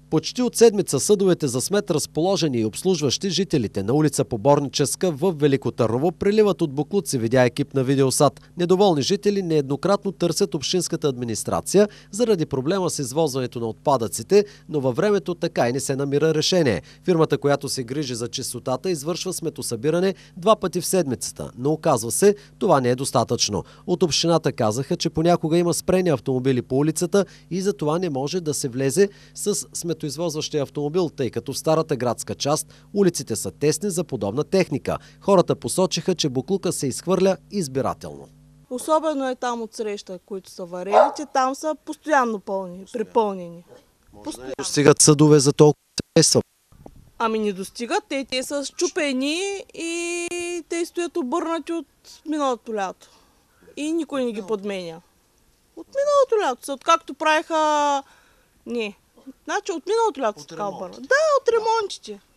Почти от седмица съдовете за смет, разположени и обслужващи жителите на улица Поборническа в Велико Търново, преливат от боклуци, видя екип на Видеосат. Недоволни жители нееднократно търсят общинската администрация заради проблема с извозването на отпадъците, но във времето така и не се намира решение. Фирмата, която се грижи за чистотата, извършва сметосъбиране 2 пъти в седмицата, но оказва се, това не е достатъчно. От общината казаха, че понякога има спрени автомобили по улицата и за това не може да се влезе с сметоизвозващия автомобил, тъй като в старата градска част улиците са тесни за подобна техника. Хората посочиха, че боклука се изхвърля избирателно. Особено е там от среща, които са варелите, там са постоянно препълнени. Достигат съдове за толкова средства. Ами не достигат, те са счупени и те стоят обърнати от миналото лято. И никой не ги подменя. От миналото лято, откакто правиха... Не. Значи от миналото лято са така обърнати. Да, от ремонтите.